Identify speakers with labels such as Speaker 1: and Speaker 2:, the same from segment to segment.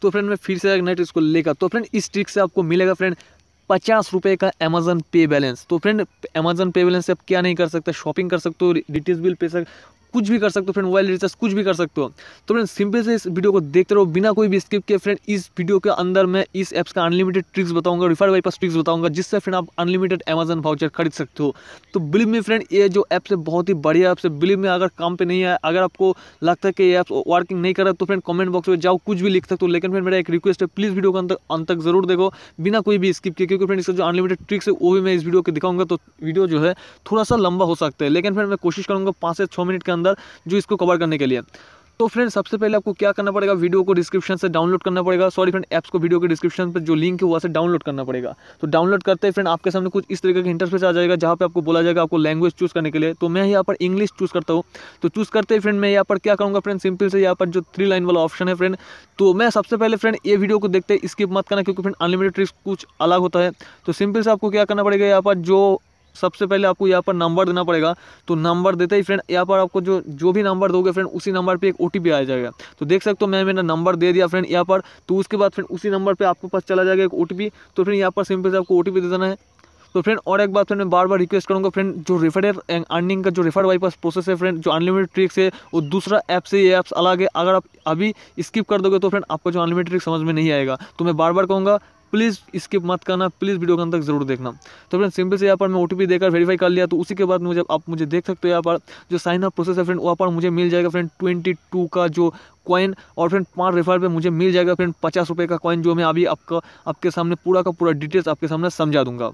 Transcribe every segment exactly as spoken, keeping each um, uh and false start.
Speaker 1: तो फ्रेंड मैं फिर से नेट इसको लेकर, तो फ्रेंड इस ट्रिक से आपको मिलेगा फ्रेंड पचास रुपये का अमेजन पे बैलेंस। तो फ्रेंड अमेजन पे बैलेंस से आप क्या नहीं कर सकते, शॉपिंग कर सकते हो, डिटेल्स बिल पे सक कुछ भी कर सकते हो फ्रेंड, मोबाइल रिचार्ज कुछ भी कर सकते हो। तो फ्रेंड सिंपल से इस वीडियो को देखते रहो बिना कोई भी स्किप किए। फ्रेंड इस वीडियो के अंदर मैं इस ऐप्स का अनलिमिटेड ट्रिक्स बताऊंगा, रिफर बाईपास ट्रिक्स बताऊंगा, जिससे फ्रेंड आप अनलिमिटेड अमेजन वाउचर खरीद सकते हो। तो बिलीव में फ्रेंड ये जो ऐप्स है बहुत ही बढ़िया ऐप्स है। बिलीव में अगर काम पे नहीं है, अगर आपको लगता है कि ये ऐप्स वर्किंग नहीं कर रहा तो फ्रेंड कमेंट बॉक्स में जाओ कुछ भी लिख सकते हो। लेकिन फ्रेंड मेरा एक रिक्वेस्ट है, प्लीज़ वीडियो को अंत अंत तक जरूर देखो बिना कोई भी स्किप किए, क्योंकि फ्रेंड इसका जो अनलिमिटेड ट्रिक्स है वो भी मैं इस वीडियो के दिखाऊंगा। तो वीडियो जो है थोड़ा सा लंबा हो सकता है, लेकिन फ्रेंड मैं कोशिश करूंगा पाँच से छः मिनट के अंदर जो इसको कवर करने के लिए। तो फ्रेंड सबसे पहले आपको क्या करना पड़ेगा, वीडियो को डिस्क्रिप्शन से डाउनलोड करना पड़ेगा। सॉरी फ्रेंड, ऐप्स को वीडियो के डिस्क्रिप्शन पर जो लिंक है वहाँ से डाउनलोड करना पड़ेगा। तो डाउनलोड करते ही फ्रेंड आपके सामने कुछ इस तरीके का इंटरफेस आ जाएगा, जहाँ पे आपको बोला जाएगा आपको लैंग्वेज चूज करने के लिए। तो मैं यहाँ पर इंग्लिश चूज करता हूँ। तो चूज करते ही फ्रेंड मैं यहाँ पर क्या करूँगा फ्रेंड, सिंपल से यहाँ पर जो थ्री लाइन वाला ऑप्शन है फ्रेंड, तो मैं सबसे पहले फ्रेंड ये वीडियो को देखते ही स्किप मत करना, क्योंकि फ्रेंड अनलिमिटेड ट्रिक्स कुछ अलग होता है। तो सिंपल से आपको क्या करना पड़ेगा, यहाँ पर जो सबसे पहले आपको यहाँ पर नंबर देना पड़ेगा। तो नंबर देते ही फ्रेंड यहाँ पर आपको जो जो भी नंबर दोगे फ्रेंड उसी नंबर पे एक ओटीपी आ जाएगा। तो देख सकते हो मैं मेरा नंबर दे दिया फ्रेंड यहाँ पर। तो उसके बाद फ्रेंड उसी नंबर पे आपके पास चला जाएगा एक ओटीपी। तो फ्रेंड यहाँ पर सिंपल से आपको ओटीपी दे देना है। तो फ्रेंड और एक बात फ्रेंड मैं बार बार रिक्वेस्ट करूंगा फ्रेंड, जो रेफर एंड अर्निंग का जो रेफर बाईपास प्रोसेस है फ्रेंड, जो अनलिमिटेड ट्रिक्स है वो दूसरा ऐप से ये ऐप्स अलग है। अगर आप अभी स्किप कर दोगे तो फ्रेंड आपको जो अनलिमिटेड ट्रिक समझ में नहीं आएगा। तो मैं बार बार कहूँगा प्लीज़ स्किप मत करना, प्लीज़ वीडियो के अंत तक जरूर देखना। तो फ्रेंड सिंपल से यहाँ पर मैं ओटीपी देकर वेरीफाई कर लिया। तो उसी के बाद मुझे आप मुझे देख सकते हो यहाँ पर जो साइन अप प्रोसेस है फ्रेंड, वहाँ पर मुझे मिल जाएगा फ्रेंड ट्वेंटी टू का जो कॉइन, और फ्रेंड पाँच रेफर पे मुझे मिल जाएगा फ्रेंड पचास रुपये का कॉइन, जो मैं अभी आपका आपके सामने पूरा का पूरा डिटेल्स आपके सामने समझा दूंगा।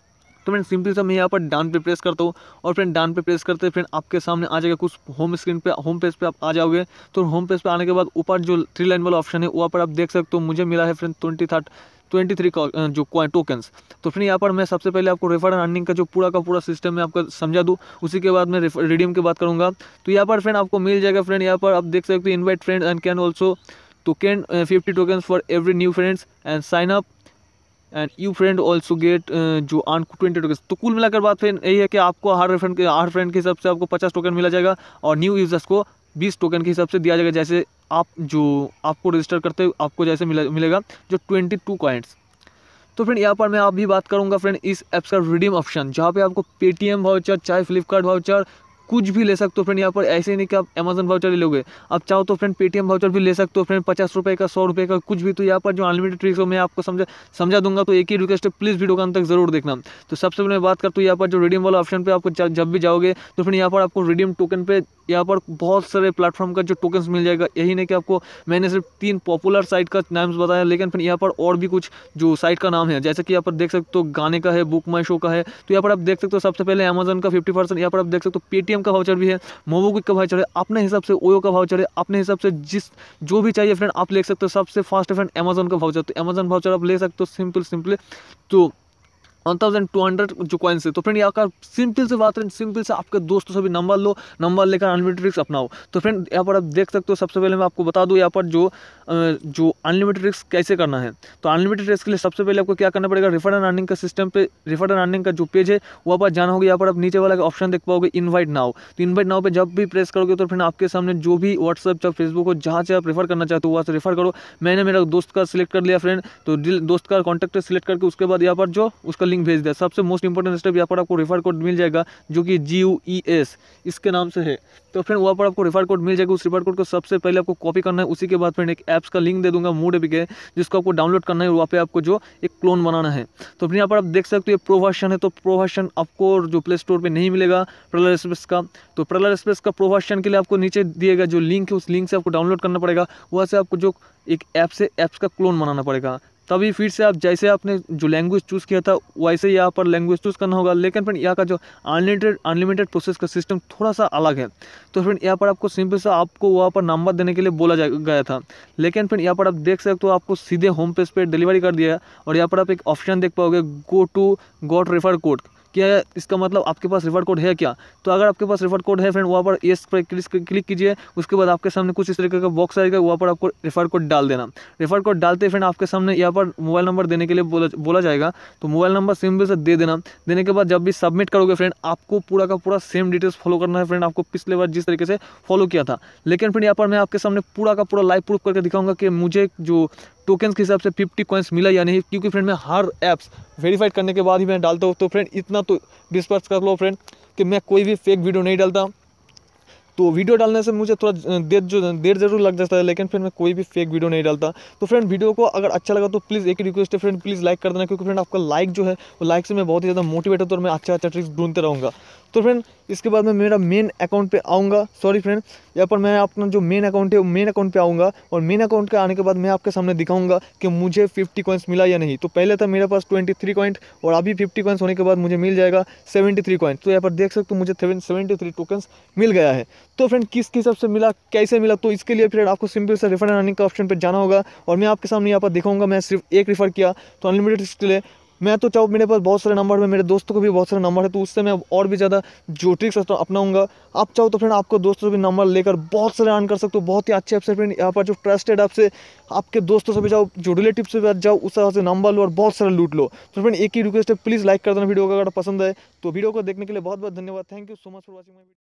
Speaker 1: तो फ्रेंड सिंपली से मैं यहाँ पर डाउन पे प्रेस करता हूँ, और फ्रेंड डाउन पे प्रेस करते फ्रेंड आपके सामने आ जाएगा कुछ होम स्क्रीन पे, होम पेज पे आप आ जाओगे। तो होम पेज पे आने के बाद ऊपर जो थ्री लाइन वाला ऑप्शन है वहाँ पर आप देख सकते हो मुझे मिला है friend twenty thirty twenty three का जो टोकन्स। तो फ्रेंड यहाँ पर मैं सबसे पहले आपको रेफर एंड अर्निंग का जो पूरा का पूरा सिस्टम है आपको समझा दूँ, उसी के बाद मैं रिडीम की बात करूँगा। तो यहाँ पर फ्रेंड आपको मिल जाएगा फ्रेंड, यहाँ पर आप देख सकते हो invite friend and can also token fifty tokens for every new friends and sign up and you friend also get जो आन ट्वेंटी टोकन। तो कुल मिलाकर बात फ्रेंड यही है कि आपको हर फ्रेंड के हर फ्रेंड के हिसाब से आपको पचास टोकन मिला जाएगा, और न्यू यूजर्स को बीस टोकन के हिसाब से दिया जाएगा, जैसे आप जो आपको रजिस्टर करते हो आपको जैसे मिला मिलेगा जो ट्वेंटी टू कॉइंट्स। तो फ्रेंड यहाँ पर मैं आप भी बात करूँगा फ्रेंड इस ऐप्स का रिडीम ऑप्शन, जहाँ पे आपको पेटीएम वाउचर चाहे फ्लिपकार्ट वाउचर कुछ भी ले सकते हो फ्रेंड। यहाँ पर ऐसे ही नहीं कि आप अमेजन वाउचर ले लोगे, आप चाहो तो फ्रेंड पेटीएम वाउचर भी ले सकते हो फ्रेंड, पचास रुपये का, सौ रुपये का, कुछ भी। तो यहाँ पर जो अनलिमिटेड ट्रिक्स हो मैं आपको समझा समझा दूंगा। तो एक ही रिक्वेस्ट है, प्लीज़ वीडियो का अंत तक जरूर देखना। तो सबसे पहले मैं बात करता हूँ यहाँ पर जो रिडीम वाला ऑप्शन पे आपको जब भी जाओगे तो फ्रेंड यहाँ पर आपको रिडीम टोकन पे यहाँ पर बहुत सारे प्लेटफॉर्म का जो टोकन्स मिल जाएगा। यही नहीं कि आपको मैंने सिर्फ तीन पॉपुलर साइट का नाम बताया, लेकिन फिर यहाँ पर और भी कुछ जो साइट का नाम है, जैसे कि यहाँ पर देख सकते हो गाने का है, बुक माई शो का है। तो यहाँ पर आप देख सकते हो सबसे पहले अमेजन का फिफ्टी परसेंट, यहाँ पर आप देख सकते हो पेटीएम का वाउचर भी है, मोबोक्विक का वाउचर है, अपने हिसाब से ओयो का वाउचर है, अपने हिसाब से जिस जो भी चाहिए फ्रेंड आप ले सकते हो। सबसे फास्ट फ्रेंड अमेजन का वाउचर, तो अमेजन वाउचर आप ले सकते हो सिंपल सिंपल तो वन थाउजेंड टू हंड्रेड जो कॉइन्स है। तो फ्रेंड यहाँ का सिंपल से बात है, सिंपल से आपके दोस्तों से भी नंबर लो, नंबर लेकर अनलिमिटेड ट्रिक्स अपनाओ। तो फ्रेंड यहाँ पर आप देख सकते हो सबसे पहले मैं आपको बता दूँ यहाँ पर जो जो अनलिमिटेड ट्रिक्स कैसे करना है। तो अनलिमिटेड ट्रिक्स के लिए सबसे पहले आपको क्या करना पड़ेगा, रेफर एंड अर्निंग का सिस्टम पे रेफर एंड अर्निंग का जो पेज है वहाँ पर जाना होगा। यहाँ पर आप नीचे वाला ऑप्शन देख पाओगे इन्वाइट नाउ। तो इन्वाइट नाउ पे जब भी प्रेस करोगे तो फ्रेंड आपके सामने जो भी व्हाट्सएप चाहे फेसबुक हो जहाँ से आप रेफर करना चाहते हो वहाँ से रेफर करो। मैंने मेरा दोस्त का सिलेक्ट कर लिया फ्रेंड, तो दोस्त का कॉन्टैक्ट सिलेक्ट करके उसके बाद यहाँ पर जो उसका लिंक भेज दिया। सबसे मोस्ट इंपॉर्टेंट स्टेप यहाँ पर आपको रेफर कोड मिल जाएगा जो कि जी यू ई एस इसके नाम से है। तो फ्रेंड वहाँ पर आपको रेफर कोड मिल जाएगा। उस रेफर कोड को सबसे पहले आपको कॉपी करना है। उसी के बाद फ्रेंड एक ऐप्स का लिंक दे दूंगा मूड एपी के, जिसको आपको डाउनलोड करना है। वहाँ पे आपको जो एक क्लोन बनाना है। तो फिर यहाँ पर आप देख सकते हो ये प्रो वर्जन है। तो प्रो वर्जन आपको जो प्ले स्टोर पे नहीं मिलेगा प्रलर स्पेस का। तो प्रलर स्पेस का प्रो वर्जन के लिए आपको नीचे दिएगा जो लिंक है, उस लिंक से आपको डाउनलोड करना पड़ेगा। वहाँ से आपको जो एक ऐप से ऐप्स का क्लोन बनाना पड़ेगा। तभी फिर से आप जैसे आपने जो लैंग्वेज चूज़ किया था वैसे ही यहाँ पर लैंग्वेज चूज़ करना होगा। लेकिन फ्रेंड यहाँ का जो अनलिमिटेड अनलिमिटेड प्रोसेस का सिस्टम थोड़ा सा अलग है। तो फ्रेंड यहाँ पर आपको सिंपल सा आपको वहाँ पर नंबर देने के लिए बोला गया था, लेकिन फ्रेंड यहाँ पर आप देख सकते हो आपको सीधे होम पेज पे डिलीवरी कर दिया है। और यहाँ पर आप एक ऑप्शन देख पाओगे go to got refer code. क्या है इसका मतलब, आपके पास रेफर कोड है क्या? तो अगर आपके पास रेफर कोड है फ्रेंड वहाँ पर येस पर क्लिक कीजिए। उसके बाद आपके सामने कुछ इस तरीके का बॉक्स आएगा, वहाँ पर आपको रेफर कोड डाल देना। रेफर कोड डालते फ्रेंड आपके सामने यहाँ पर मोबाइल नंबर देने के लिए बोला बोला जाएगा। तो मोबाइल नंबर सिंपल से दे देना। देने के बाद जब भी सबमिट करोगे फ्रेंड आपको पूरा का पूरा सेम डिटेल्स फॉलो करना है फ्रेंड, आपको पिछले बार जिस तरीके से फॉलो किया था। लेकिन फ्रेंड यहाँ पर मैं आपके सामने पूरा का पूरा लाइव प्रूफ करके दिखाऊंगा कि मुझे जो टोकन्स के हिसाब से फिफ्टी कॉइन्स मिला या नहीं, क्योंकि फ्रेंड मैं हर ऐप्स वेरीफाइड करने के बाद ही मैं डालता हूँ। तो फ्रेंड इतना तो विश्वास कर लो फ्रेंड कि मैं कोई भी फेक वीडियो नहीं डालता। तो वीडियो डालने से मुझे थोड़ा देर जो देर जरूर लग जाता है, लेकिन फिर मैं कोई भी फेक वीडियो नहीं डालता। तो फ्रेंड वीडियो को अगर अच्छा लगा तो प्लीज़ एक रिक्वेस्ट है फ्रेंड, प्लीज़ लाइक कर देना, क्योंकि फ्रेंड आपका लाइक जो है वो लाइक से मैं बहुत ही ज़्यादा मोटिवेट होता हूँ और मैं अच्छा अच्छा ट्रिक्स ढूंढते रहूँगा। तो फ्रेंड इसके बाद मैं मेरा मेन अकाउंट पे आऊँगा। सॉरी फ्रेंड, यहाँ पर मैं अपना जो मेन अकाउंट है मेन अकाउंट पे आऊँगा, और मेन अकाउंट के आने के बाद मैं आपके सामने दिखाऊंगा कि मुझे फिफ्टी कॉइन्स मिला या नहीं। तो पहले था मेरे पास ट्वेंटी थ्री कॉइंट, और अभी फिफ्टी कॉइन्स होने के बाद मुझे मिल जाएगा सेवेंटी थ्री कॉइंट। तो यहाँ पर देख सकते हो मुझे सेवेंटी थ्री टोकन्स मिल गया है। तो फ्रेंड किस किस सबसे मिला, कैसे मिला, तो इसके लिए फ्रेंड आपको सिंपल से रेफर एंड अर्निंग का ऑप्शन पे जाना होगा, और मैं आपके सामने यहाँ पर दिखाऊंगा। मैं सिर्फ एक रेफर किया तो अनलिमिटेड स्टिल है। मैं तो चाहूँ, मेरे पास बहुत सारे नंबर है, मेरे दोस्तों को भी बहुत सारे नंबर है, तो उससे मैं और भी ज़्यादा जो ट्रिक्स अपनाऊंगा। आप चाहो तो फ्रेंड आपको दोस्तों से भी नंबर लेकर बहुत सारे अर्न कर सकते हो। बहुत ही अच्छे ऐप से फ्रेंड, यहाँ पर जो ट्रस्टेड ऐप से आपके दोस्तों से भी जाओ, जो रिलेटिव से भी जाओ, उस तरह से नंबर लो और बहुत सारे लूट लो। तो फ्रेंड एक ही रिक्वेस्ट है, प्लीज़ लाइक कर देना वीडियो को अगर पसंद है। तो वीडियो को देखने के लिए बहुत बहुत धन्यवाद। Thank you so much for watching my video.